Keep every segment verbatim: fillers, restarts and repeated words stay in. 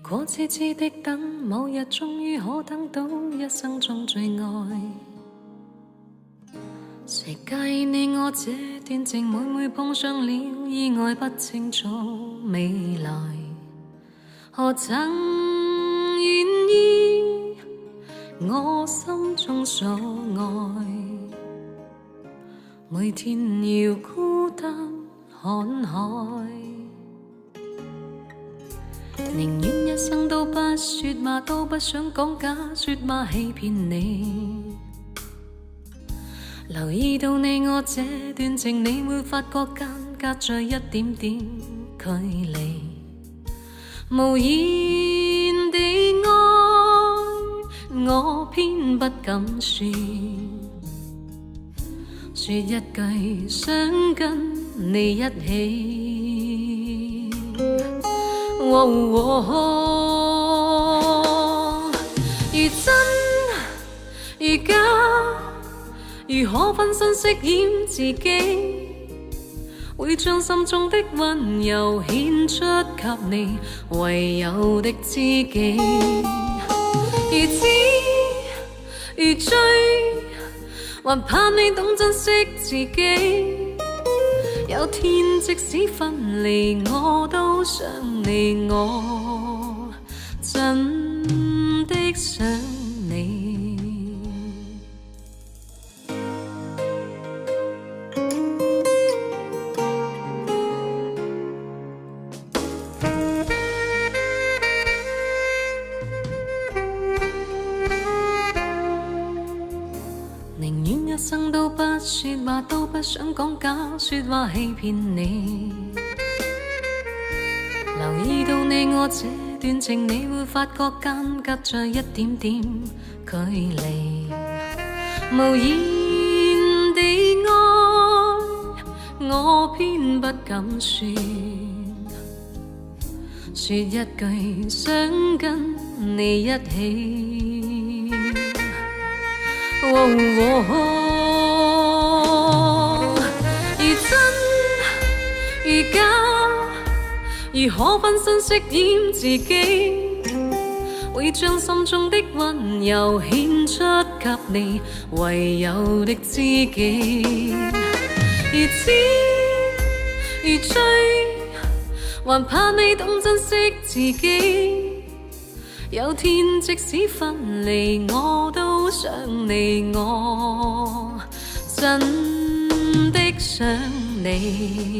果痴痴的等，某日終於可等到一生中最愛。誰介意你我這段情，每每碰上了意外，不清楚未來，何曾願意我心中所愛？每天要孤單看海。寧願一生都不說話，都不想講假說話欺騙你。留意到你我這段情，你會發覺間隔着一點點距離。無言地愛，我偏不敢說，說一句想跟你一起。哦哦、如真如假，如可分身飾演自己，會將心中的溫柔獻出給你，唯有的知己。如知如醉，還怕你懂珍惜自己。有天即使分離，我都想你，我真的想你。寧願一生都不說話，都不想講假說話欺騙你。留意到你我這段情，你會發覺間隔着一點點距離。無言地愛，我偏不敢說，說一句想跟你一起。哦哦、如真如假，如可分身飾演自己，會將心中的溫柔獻出給你，唯有的知己。如知如醉，還怕你懂珍惜自己。有天即使分離，我都想你，我真的想你。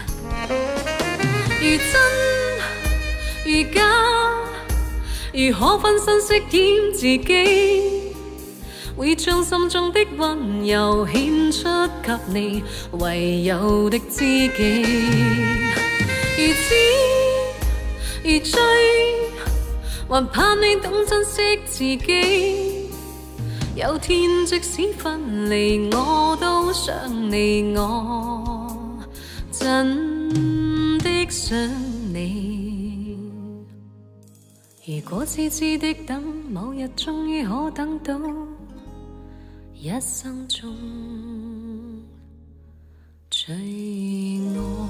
如真如假，如可分身飾演自己，會將心中的溫柔獻出給你，唯有的知己。如知如醉，還怕你懂珍惜自己。有天即使分離，我都想你，我真的想你。如果痴痴的等，某日終於可等到一生中最愛。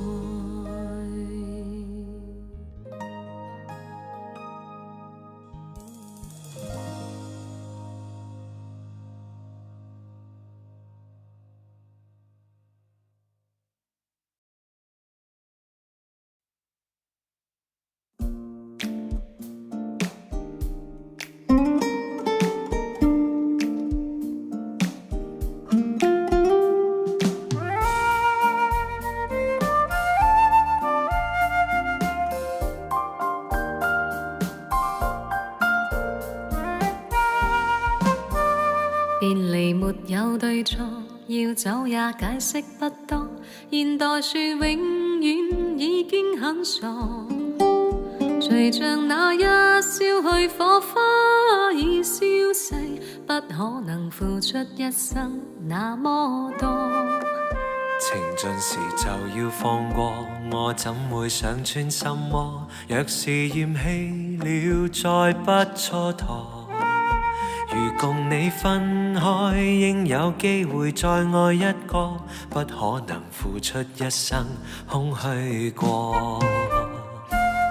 別離沒有對錯，要走也解釋不多。現代說永遠已經很傻，隨像那一燒去火花已消逝，不可能付出一生那麼多。 情盡時就要放過，我怎會想穿心窩？若是嫌棄了，再不蹉跎。如共你分開，應有機會再愛一個，不可能付出一生空虛過。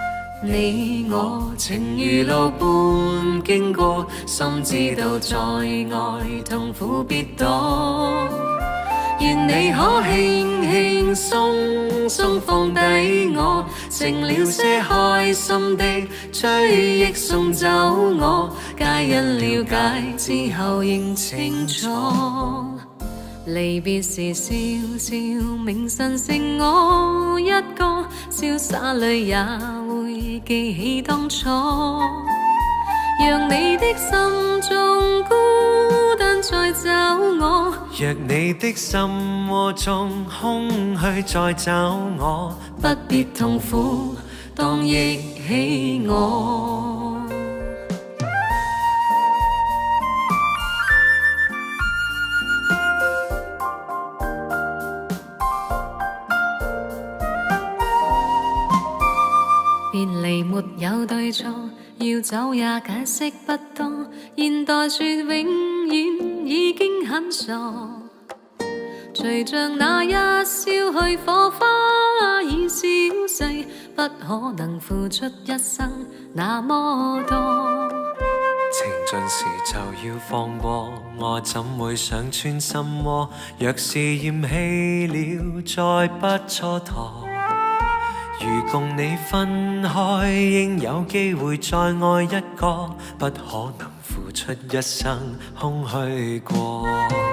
你我情如路般經過，心知道在愛痛苦必多。願你可輕輕鬆鬆放低我，剩了些開心的追憶送走我，皆因了解之後認清楚。離別時笑笑，明晨剩我一個，瀟灑裏也會記起當初。讓你的心中孤單再找我， 若你的心窩中空虛再找我， 不必痛苦，當憶起我。別離沒有對錯，要走也解釋不多，現代說永遠已經很傻。隨着那一燒去火花已消逝，不可能付出一生那麼多。 情盡時就要放過，我怎會想穿心窩？若是嫌棄了，再不蹉跎。如共你分開，應有機會再愛一個，不可能付出一生空虛過。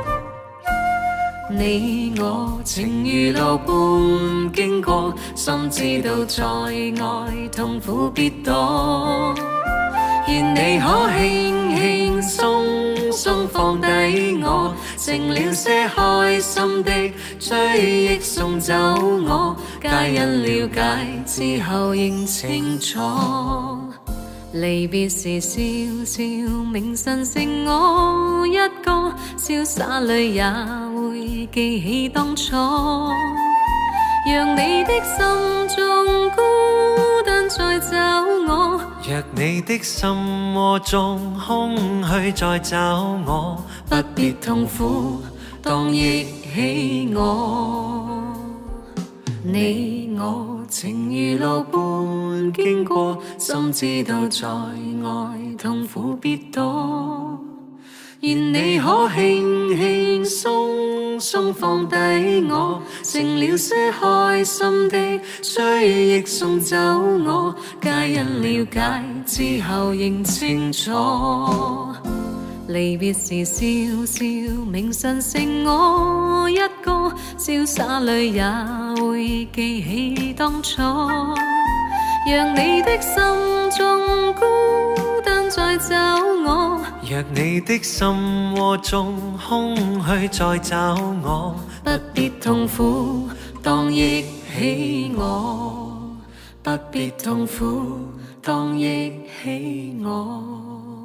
你我情如路般經過，心知道在愛痛苦必多。願你可輕輕鬆鬆放低我，剩了些開心的追憶送走我，皆因了解之後認清楚。離別時笑笑，明晨剩我一個，瀟灑裏也會記起當初。讓你的心中孤單再找我， 若你的心窩中空虛再找我， 不必痛苦，當憶起我。你我情如路般經過，心知道在愛痛苦必多。願你可輕輕鬆鬆放低我，剩了些開心的追憶送走我，皆因了解之後認清楚。離別時笑笑，明晨剩我一個，瀟灑裏也會記起當初。讓你的心中孤單再找我， 若你的心窩中空虛再找我， 不必痛苦，當憶起我，不必痛苦，當憶起我。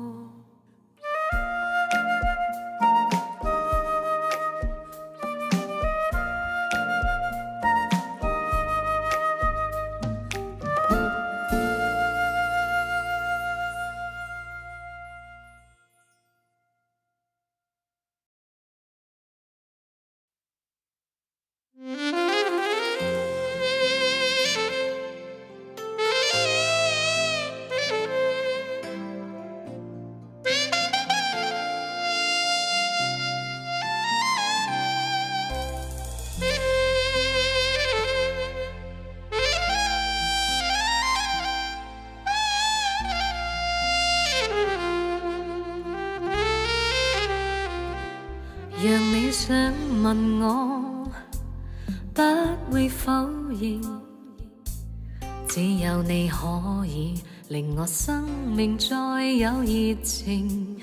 讓你想問我，不會否認，只有你可以令我生命再有熱情。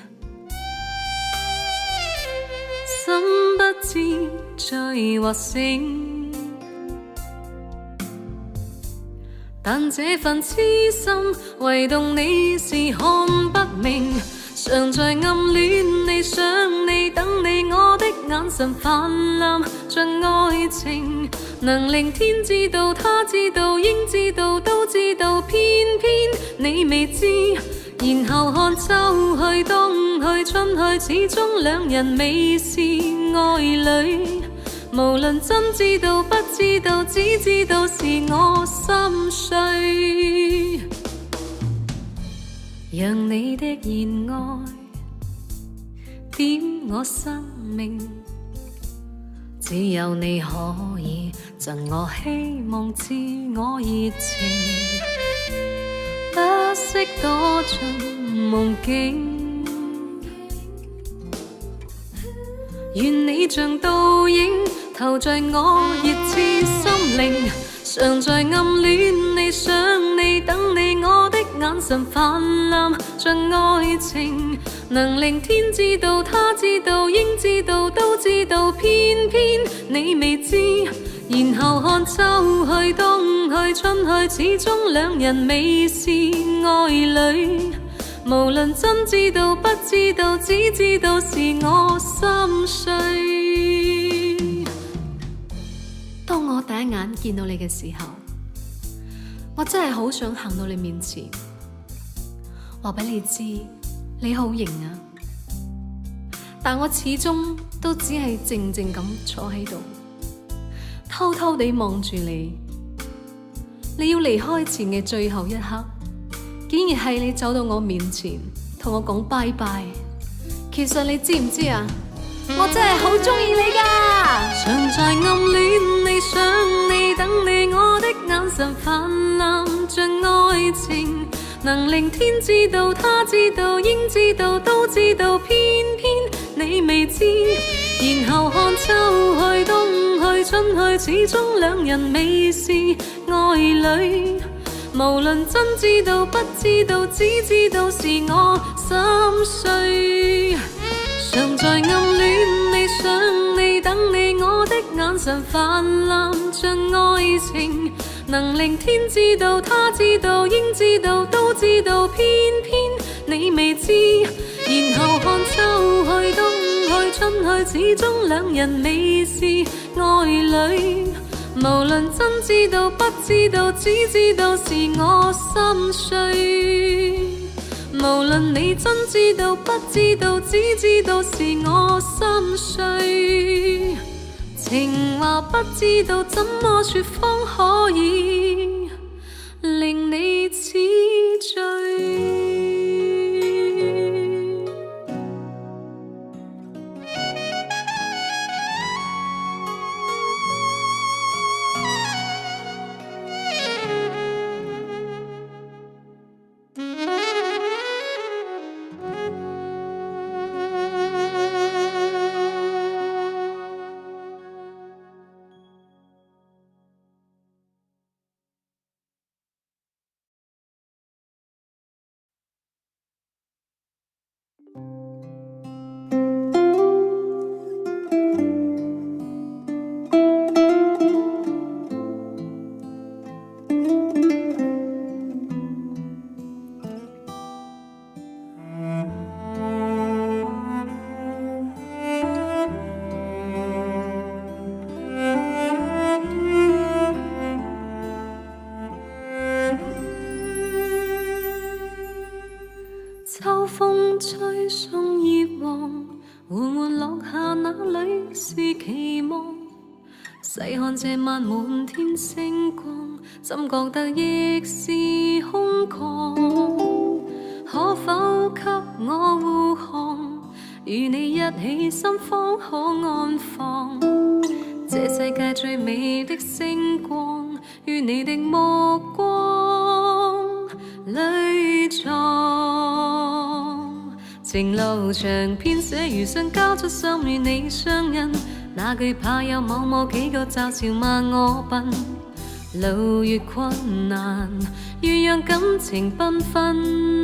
心不知醉或醒，但這份痴心唯獨你是看不明。常在暗戀你，想你，等你，我的眼神泛濫像愛情，能令天知道，他知道，應知道，都知道，偏偏你未知。然後看秋去冬去春去，始終兩人未是愛侶。無論真知道不知道，只知道是我心碎。 讓你的熱愛點我生命，只有你可以贈我希望，賜我熱情，不惜躲進夢境，願你像倒影投在我熱熾心靈，常在暗戀你想你等你，我的眼神泛濫像愛情，能令天知道他知道應知道都知道，偏偏你未知，然後看秋去冬去春去，始終兩人未是愛侶，無論真知道不知道，只知道是我心碎。當我第一眼見到你嘅時候，我真係好想行到你面前，話俾你知你好型啊！但我始終都只係靜靜咁坐喺度，偷偷地望住你。你要離開前嘅最後一刻，竟然係你走到我面前，同我講拜拜。其實你知唔知啊？我真係好鍾意你㗎，常在暗戀你想你等你，我的眼神泛濫像愛情，能令天知道他知道應知道都知道，偏偏你未知，然後看秋去冬去春去，始終兩人未是愛侶，無論真知道不知道，只知道是我心碎。常在暗戀你想你等你，我的眼神泛濫像愛情，能令天知道他知道應知道都知道，偏偏你未知，然後看秋去冬去春去，始終兩人未是愛侶，無論真知道不知道，只知道是我心碎。無論你真知道不知道，只知道是我心碎。情話不知道怎麼說方可以令你痴醉。秋風吹送葉黃，緩緩落下，那裏是期望。細看這晚滿天星光，怎覺得亦是空曠？可否給我護航，與你一起心方可安放？這世界最美的星光，於你的目光裏藏。情路長編寫如信，交出心與你相印。那句怕有某某幾個嘲笑罵我笨，路越困難，越讓感情繽紛。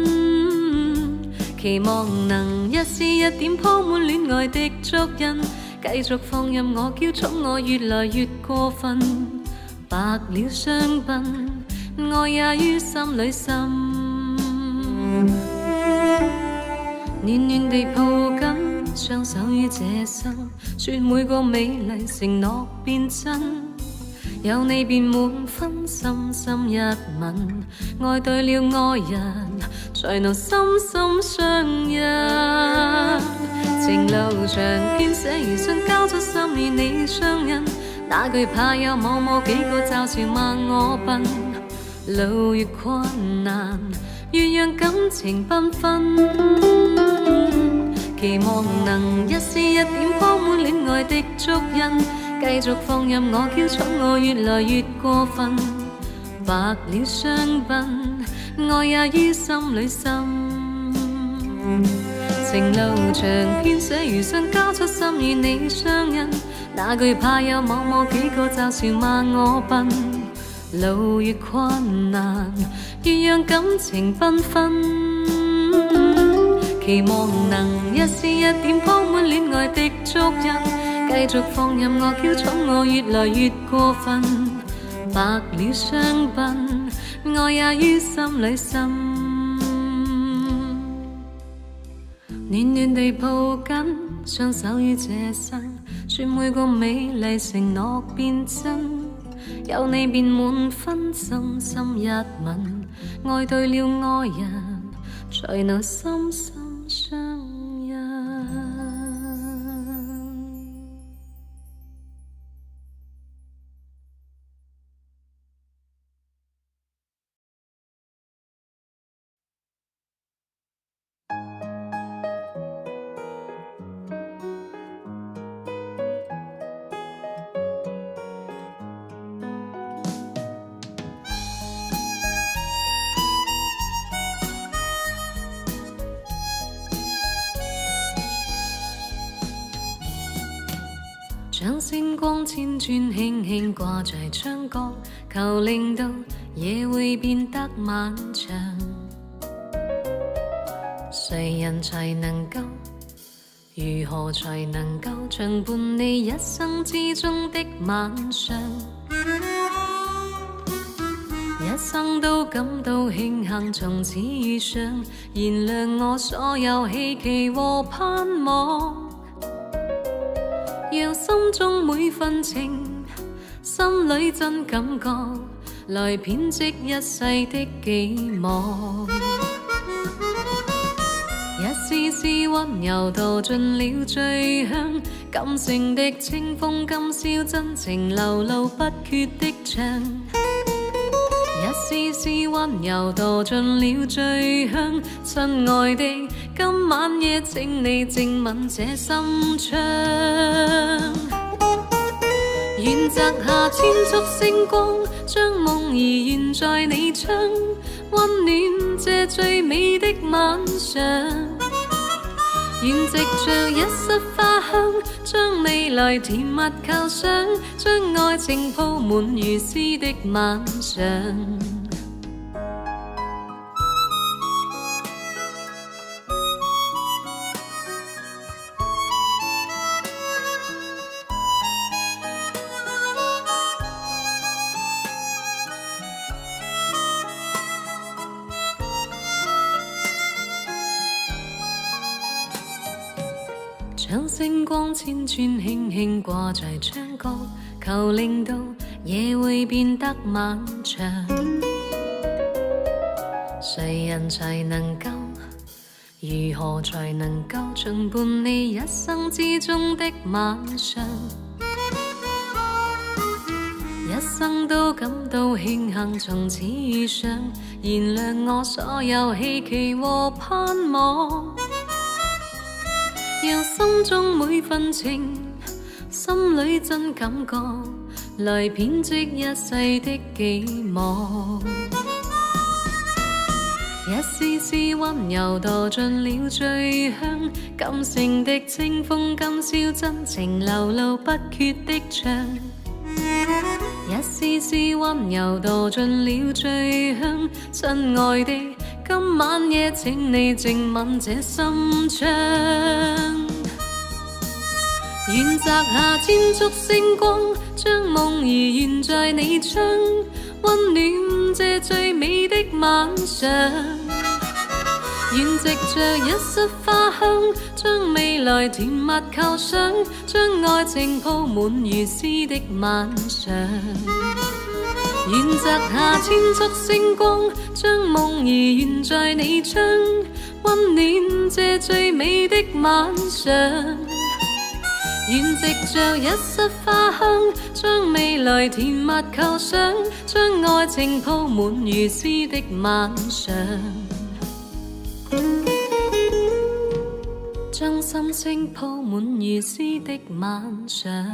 期望能一絲一點鋪滿戀愛的足印，繼續放任我嬌寵我越來越過分，白了雙鬢，愛也於心裡滲。暖暖地抱緊，雙手於這生，說每個美麗承諾變真。有你便滿分，深深一吻，愛對了愛人，才能深深相印。情路長編寫如信，交出心與你相印。那句怕有某某幾個嘲笑罵我笨，路越困難， 越讓感情繽紛。期望能一絲一點鋪滿戀愛的足印，繼續放任我嬌寵我越來越過分，白了雙鬢，愛也於心裏滲。情路長編寫餘生交出心與你相印，哪懼怕有某某幾個嘲笑罵我笨，路越困難越讓感情繽紛。期望能一絲一點鋪滿戀愛的足印，繼續放任我嬌寵我越來越過分，白了雙鬢，愛也於心裏滲。暖暖地抱緊，雙手於這生，說每個美麗承諾變真，有你便滿分，深深一吻，愛對了愛人，才能深深相印。像星光千轉輕輕掛在窗角，求令到夜會變得漫長。誰人才能夠？如何才能夠長伴你一生之中的晚上？一生都感到慶幸從此遇上，燃亮我所有希冀和盼望。讓心中每份情，心裏真感覺，來編織一世的寄望。一絲絲溫柔墮進了醉香，感性的清風今宵真情流露不缺的唱。一絲絲溫柔墮進了醉香，親愛的，今晚夜請你靜吻這心窗。願摘下千束星光，將夢兒懸在你窗，溫暖這最美的晚上。願藉着一室花香，將未來甜蜜構想，將愛情鋪滿如詩的晚上。將星光千轉輕輕掛在窗角，求令到夜會變得漫長。誰人才能夠？如何才能夠長伴你一生之中的晚上？一生都感到慶幸從此遇上，燃亮我所有希冀和盼望。讓心中每份情，心裏真感覺，來編織一世的寄望。一絲絲溫柔墮進了醉香，感性的清風今宵真情流露不缺的唱。一絲絲溫柔墮進了醉香，親愛的，今晚夜請你靜吻這心窗。願摘下千束星光，將夢兒懸在你窗，溫暖這最美的晚上。願藉着一室花香，將未來甜蜜構想，將愛情鋪滿如詩的晚上。願摘下千束星光，將夢兒懸在你窗，溫暖這最美的晚上。願藉着一室花香，將未來甜蜜構想，將愛情鋪滿如詩的晚上。 將心聲鋪滿如絲的晚上。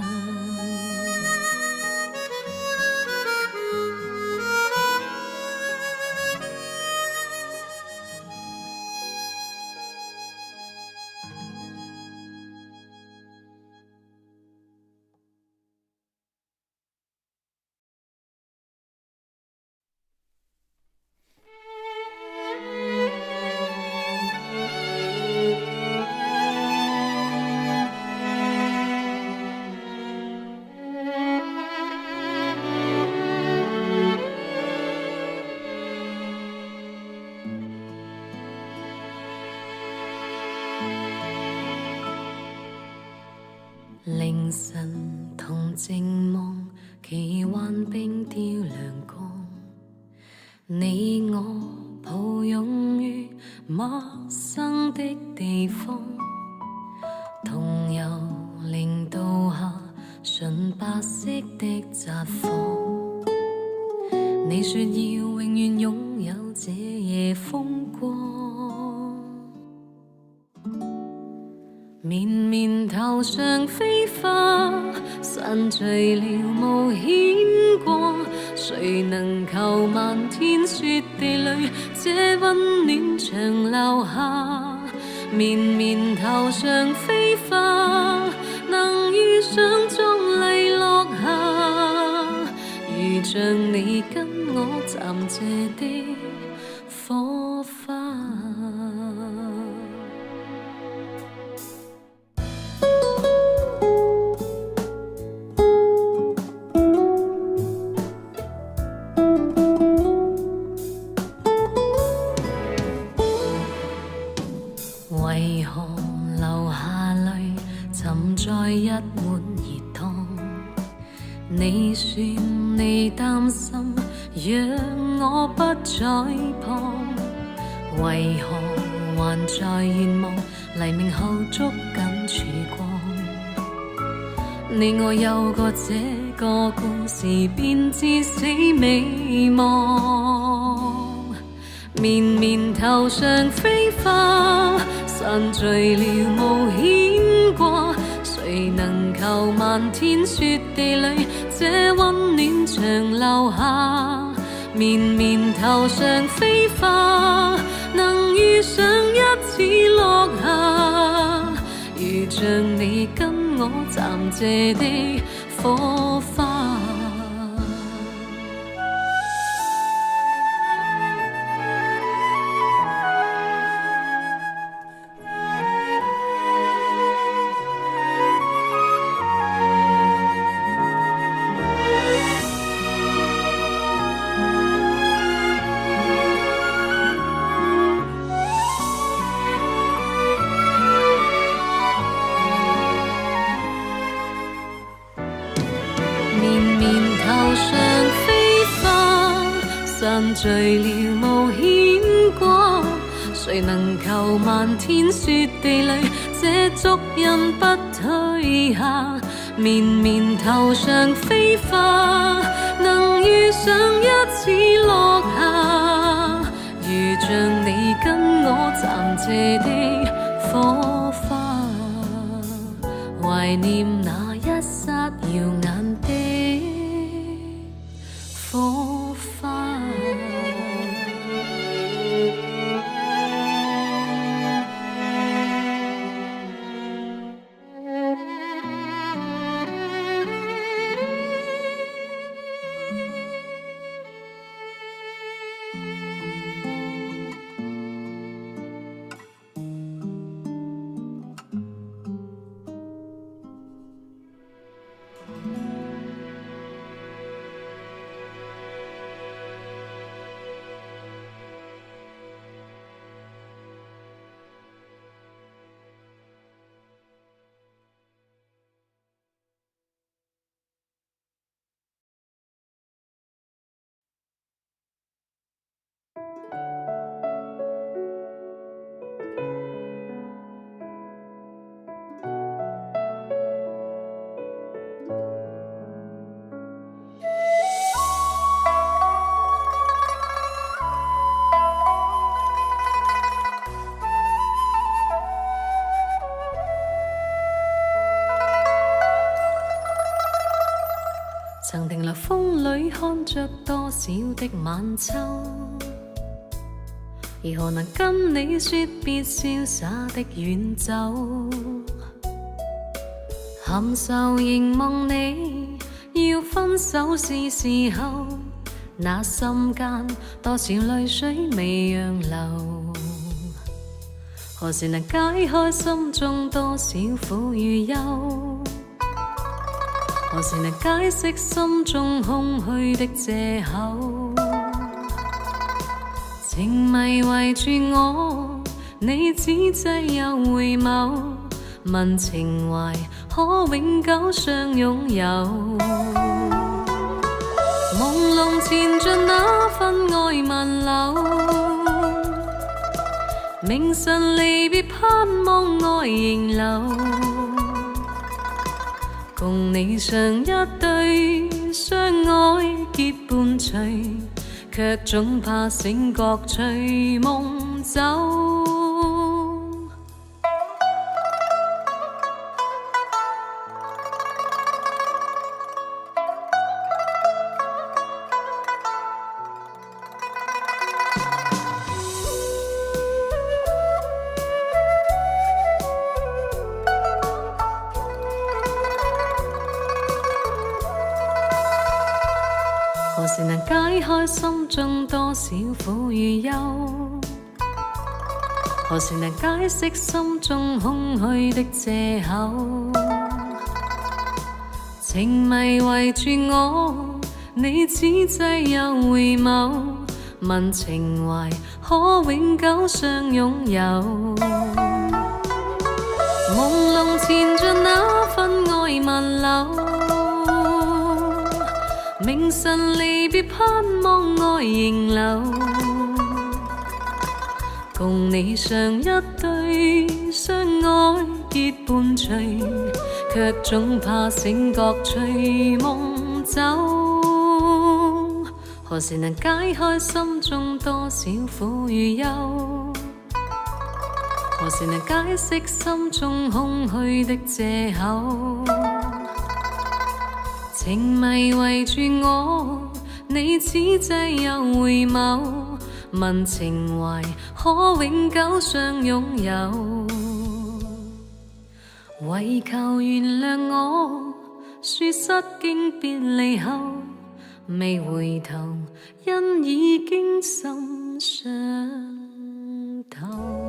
凌晨同靜望奇幻冰雕亮光，你我抱擁於陌生的地方，同遊零度下純白色的札幌。你說要永遠擁有這夜風光，綿綿頭上飛花，散聚了無牽掛。誰能求漫天雪地裏，這溫暖長留下？綿綿頭上飛花，能遇上壯麗落霞，如像你跟我暫借的火花。為何流下淚沉在一碗熱湯？你說你擔心讓我不在旁，為何還在願望黎明後捉緊曙光？你我有過這個故事，便至死未忘。綿綿頭上飛花，散聚了無牽掛。誰能求漫天雪地裏，這溫暖長留下？綿綿頭上飛花，能遇上一次落霞，如像你跟我暫借的火花。散聚了無牽掛，誰能求漫天雪地裏，這足印不退下？綿綿頭上飛花，能遇上一次落霞，如像你跟我暫借的火花，懷念那一剎耀眼的火花。 曾停留風裏看着多少的晚秋，如何能跟你說別瀟灑的遠走？含愁凝望你，要分手是時候，那心間多少淚水未讓流，何時能解開心中多少苦與憂？何時能解釋心中空虛的藉口？情迷圍住我，你只掣又回眸，問情懷可永久相擁有。朦朧纏着那份愛萬縷，明晨離別盼望愛仍留。共你像一對相愛結伴隨，卻總怕醒覺隨夢走。何時能解開心中多少苦與憂？何時能解釋心中空虛的藉口？情迷圍住我，你只掣又回眸，問情懷可永久相擁有。朦朧纏着那份愛萬縷，明晨離別盼望愛仍留，共你像一對相愛結伴隨，卻總怕醒覺隨夢走。何時能解開心中多少苦與憂？何時能解釋心中空虛的藉口？情迷圍住我，你只掣又回眸，問情懷可永久相擁有。唯求原諒我，說失經別離後，未回頭，因已經心傷透。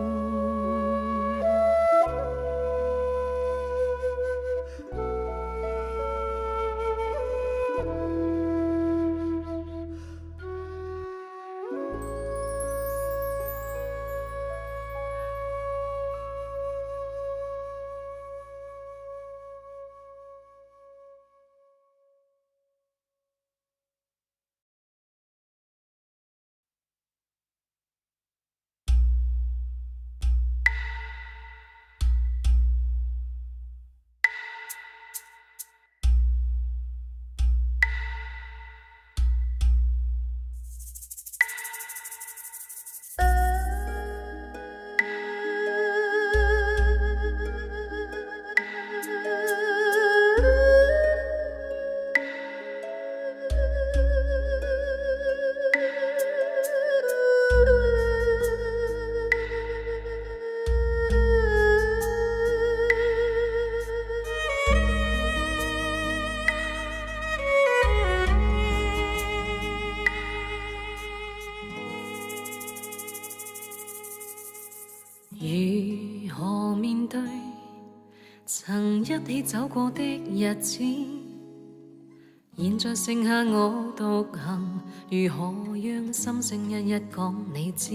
如何面對曾一起走過的日子？現在剩下我獨行，如何讓心聲一一講你知？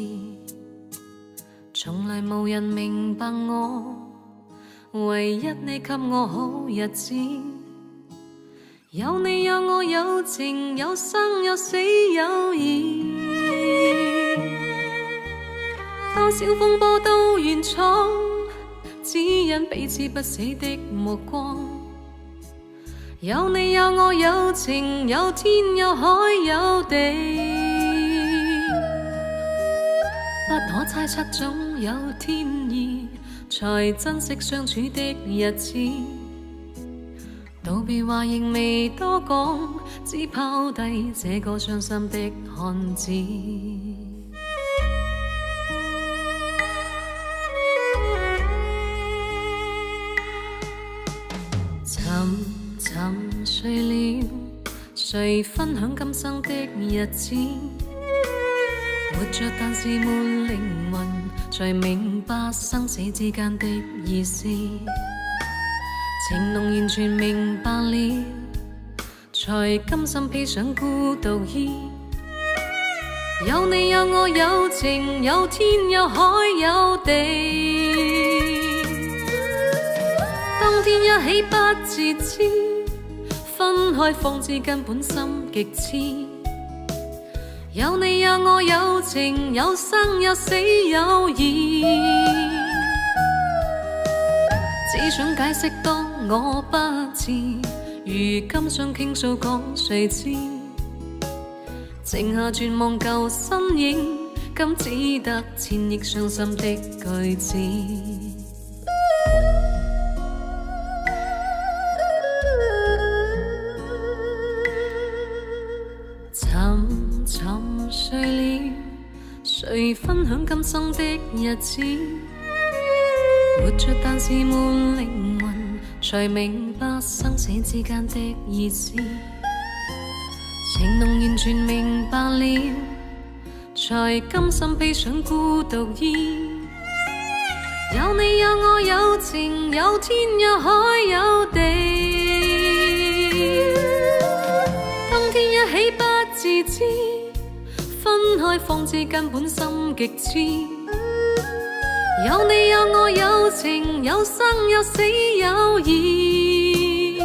從來無人明白我，唯一你給我好日子。有你有我有情有生有死有義，多少風波都願闖，只因彼此不死的目光。有你有我有情有天有海有地，不可猜測總有天意，才珍惜相處的日子。 道別話仍未多講，只拋低這個傷心的漢子。沉沉睡了，誰分享今生的日子？活着但是沒靈魂，才明白生死之間的意思。情濃完全明白了，才甘心披上孤獨衣。有你有我有情有天有海有地，當天一起不自知，分開方知根本心極痴。有你有我有情有生有死有義，只想解釋當我不知，如今想傾訴講誰知？剩下絕望舊身影，今只得千億傷心的句子。沉沉睡了，誰分享今生的日子？活着但是沒靈魂，才明白生死之間的意思。情濃完全明白了，才甘心披上孤獨衣。有你有我有情有天有海有地，當天一起不自知，分開方知根本心極痴。有你有我有情有生有死有義，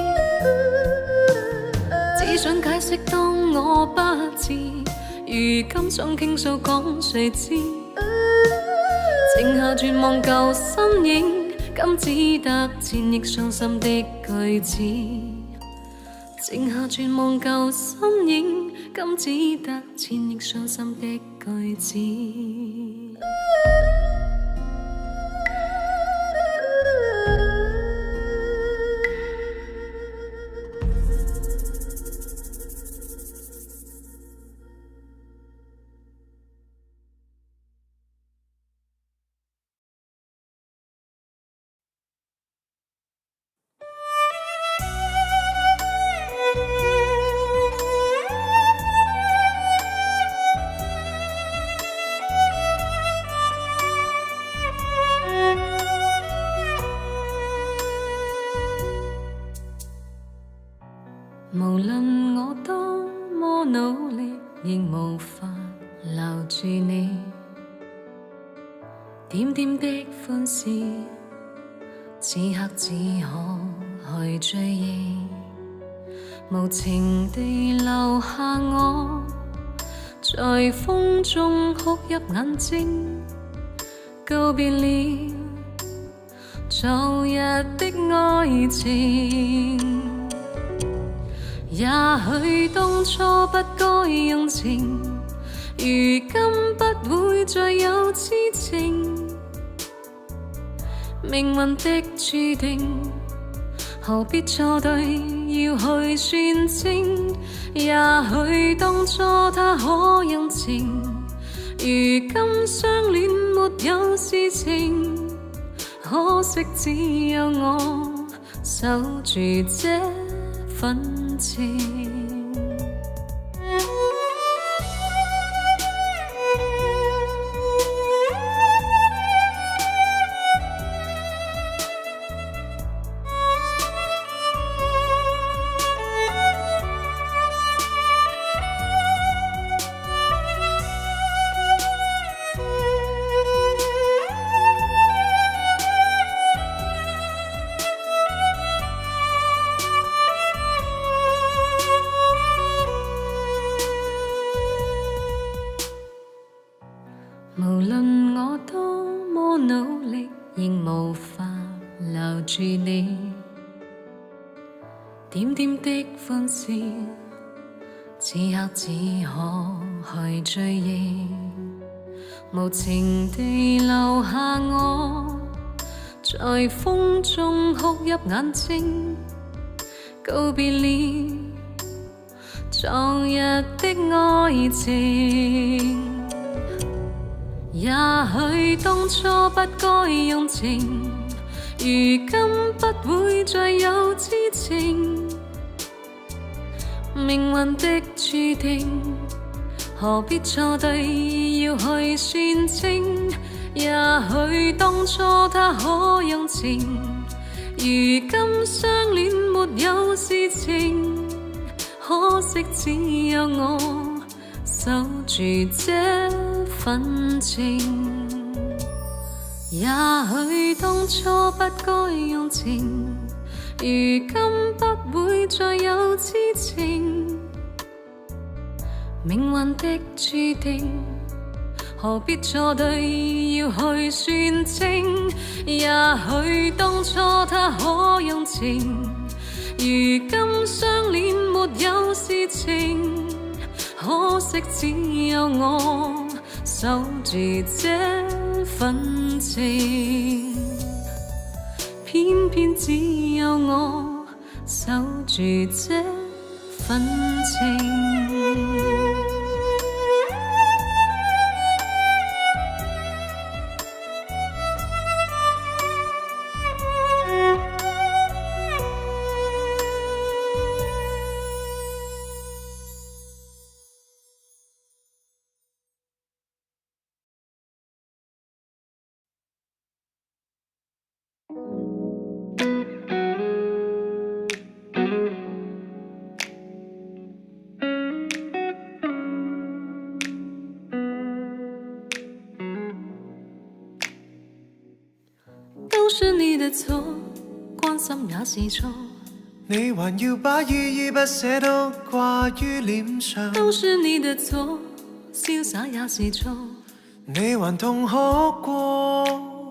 只想解釋當我不知，如今想傾訴講誰知？剩下絕望舊身影，今只得千億傷心的句子。剩下絕望舊身影，今只得千億傷心的句子。無論我多麼努力，仍無法留住你。點點的歡笑，此刻只可去追憶。無情地留下我，在風中哭泣眼睛，告別了昨日的愛情。也許當初不該用情，如今不會再有痴情。命運的注定，何必錯對要去算清？也許當初他可用情，如今相戀沒有事情。可惜只有我守住這份情。無論我多麼努力，仍無法留住你。點點的歡笑，此刻只可去追憶。無情地留下我，在風中哭泣眼睛， 告別了昨日的愛情。也許當初不該用情，如今不會再有痴情。命運的注定，何必錯對要去算清？也許當初他可用情，如今相戀沒有事情。可惜只有我守住這份情。也許當初不該用情，如今不會再有痴情。命運的注定，何必錯對要去算清？也許當初他可用情，如今相戀沒有事情。可惜只有我守住這份情，偏偏只有我守住這份情。都是你的錯，關心也是錯。 你還要把依依不捨都掛於臉上。 都是你的錯，瀟灑也是錯。 你還痛哭過。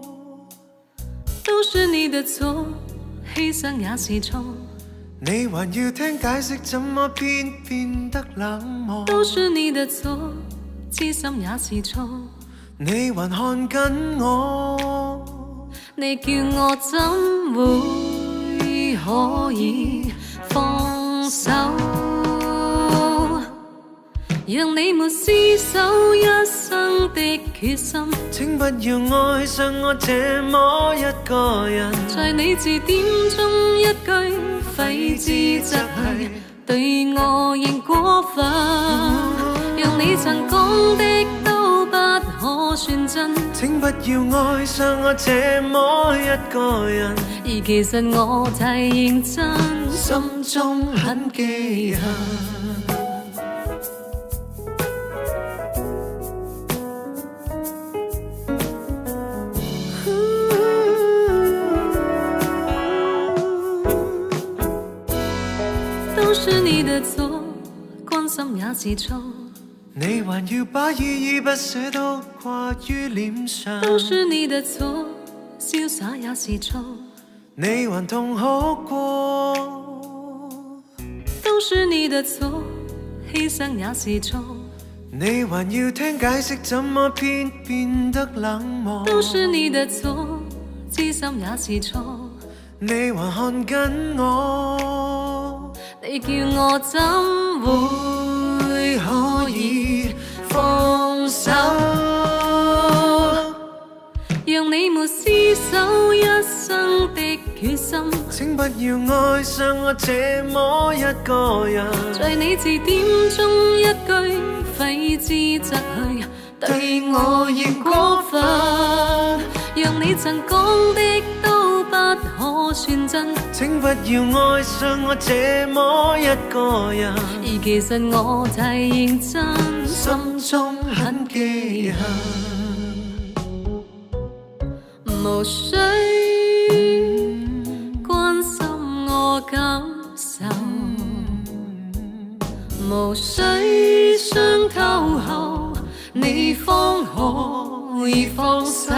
都是你的錯，犧牲也是錯。 你還要聽解釋，怎麼偏變得冷漠？ 都是你的錯，痴心也是錯。 你還看緊我。 你叫我怎會可以放手？讓你沒廝守一生的決心。 請不要愛上我這麼一個人。 在你字典中一句揮之則去，對我仍過分。讓你曾講的都不可算真。 請不要愛上我這麼一個人。 而其實我太認真， 心中很記恨。 都是你的錯，關心也是錯。 你還要把依依不捨都掛於臉上。 都是你的錯，瀟灑也是錯。 你還痛哭過。 都是你的錯，犧牲也是錯。 你還要聽解釋，怎麼偏變得冷漠？ 都是你的錯，痴心也是錯。 你還看緊我。 你叫我怎會可以放手？讓你沒廝守一生的決心。 請不要愛上我這麼一個人。 在你字典中一句揮之則去，對我仍過分。讓你曾講的都不可算真。 請不要愛上我這麼一個人。 而其實我太認真， 心中很記恨。 無需關心我感受，無需傷透後你方可以放手。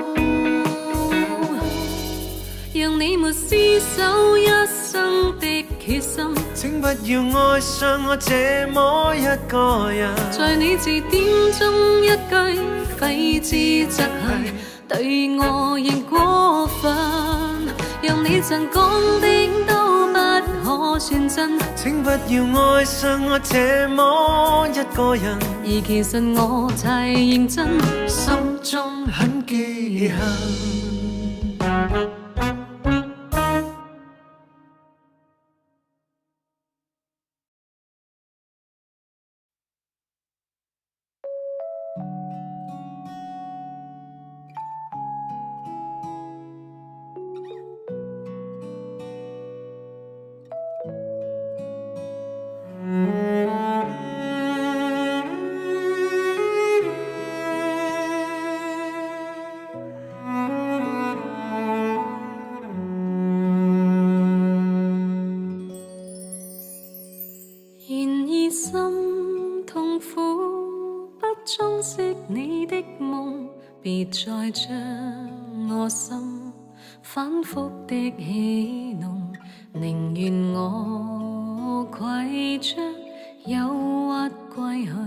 讓你沒廝守一生的決心。 請不要愛上我這麼一個人。 在你字典中一句揮之則去，對我仍過分。讓你曾講的都不可算真？ 請不要愛上我這麼一個人， 而其實我太認真， 心中很記恨。 別再將我心反覆的戲弄，寧願我攜着憂鬱歸去，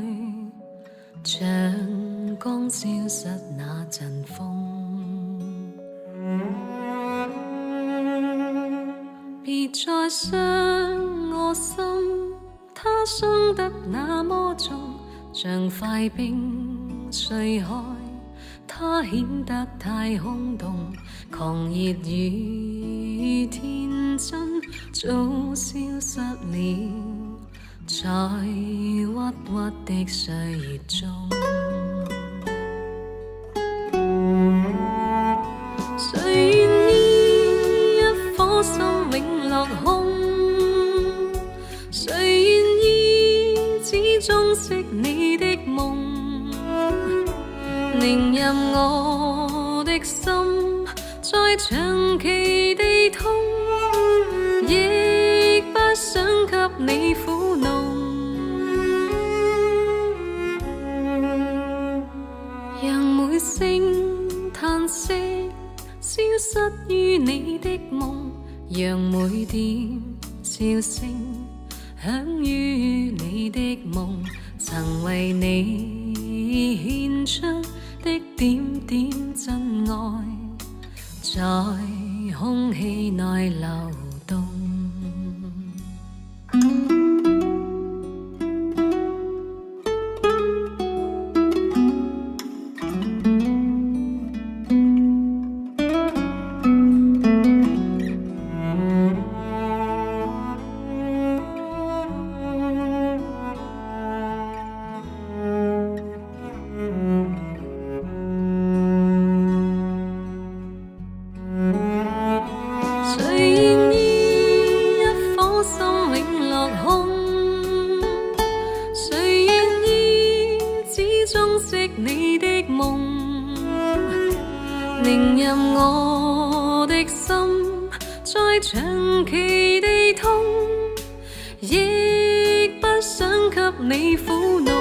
像剛消失那陣風。別再傷我心，它傷得那麼重，像塊冰碎開。它顯得太空洞，狂熱與天真早消失了，在鬱鬱的歲月中。誰願意一顆心永落空？誰願意始終識你的夢？寧任我的心再長期地痛，亦不想給你苦弄。讓每聲嘆息消失於你的夢，讓每點笑聲響於你的夢，曾為你獻出的點點真愛，在空氣內流動。寧任我的心再長期地痛，亦不想給你苦弄。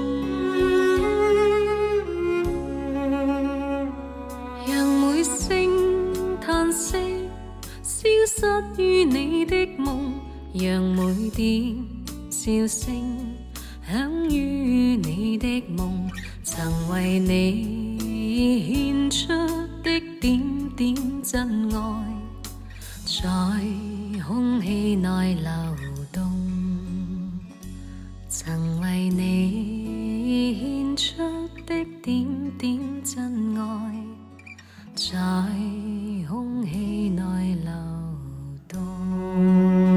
讓每聲嘆息消失於你的夢，讓每點笑聲響於你的夢，曾為你獻出的點點真愛，在空氣內流動，曾為你獻出的點點真愛，在空氣內流動。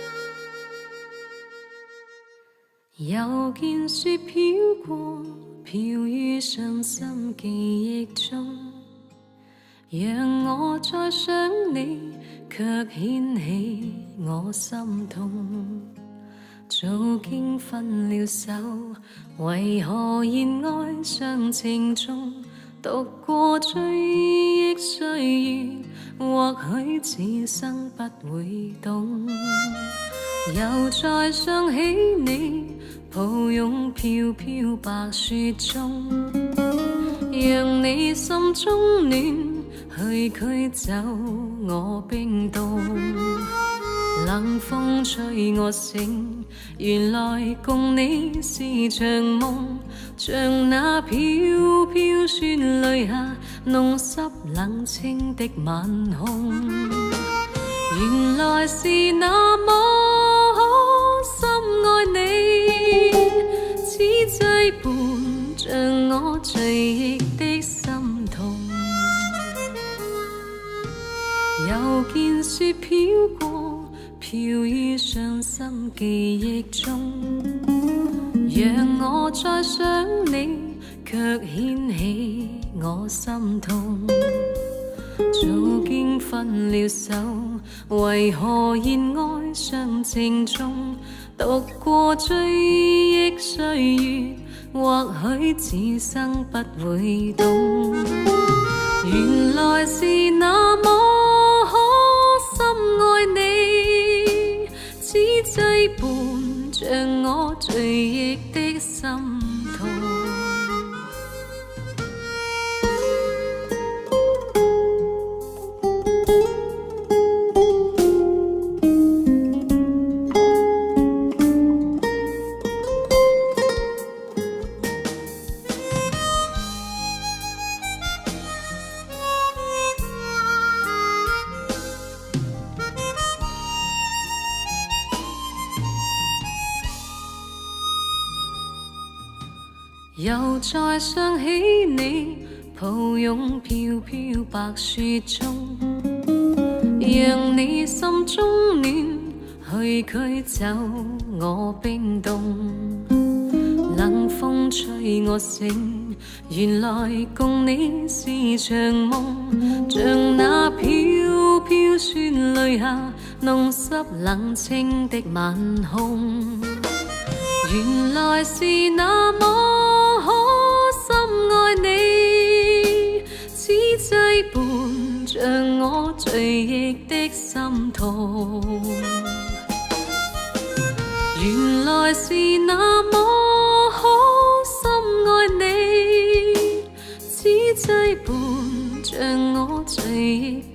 有件雪飄過，飄漂於傷心記憶中，讓我再想你，卻掀起我心痛。早經分了手，為何現愛上情中？讀過追憶歲月，或許此生不會懂。又再想起你，抱擁飄飄白雪中，讓你心中暖，去驅走我冰凍。冷風吹我醒，原來共你是場夢，像那飄飄雪淚下弄濕冷清的晚空。原來是那麼深愛你，此際伴着我醉憶的心痛。又見雪飄過，飄於傷心記憶中，讓我再想你，卻掀起我心痛。早經分了手，為何現愛上情中？讀過追憶歲月，或許此生不會懂。原來是那麼深愛你，此際伴着我醉憶的心痛。又再想起你，抱擁飄飄白雪中，讓你心中暖，去驅走我冰凍。冷風吹我醒，原來共你是場夢，像那飄飄雪淚下弄濕冷清的晚空。原來是那麼深愛你，此際伴着我醉憶的心痛。原來是那麼深愛你，此際伴着我醉憶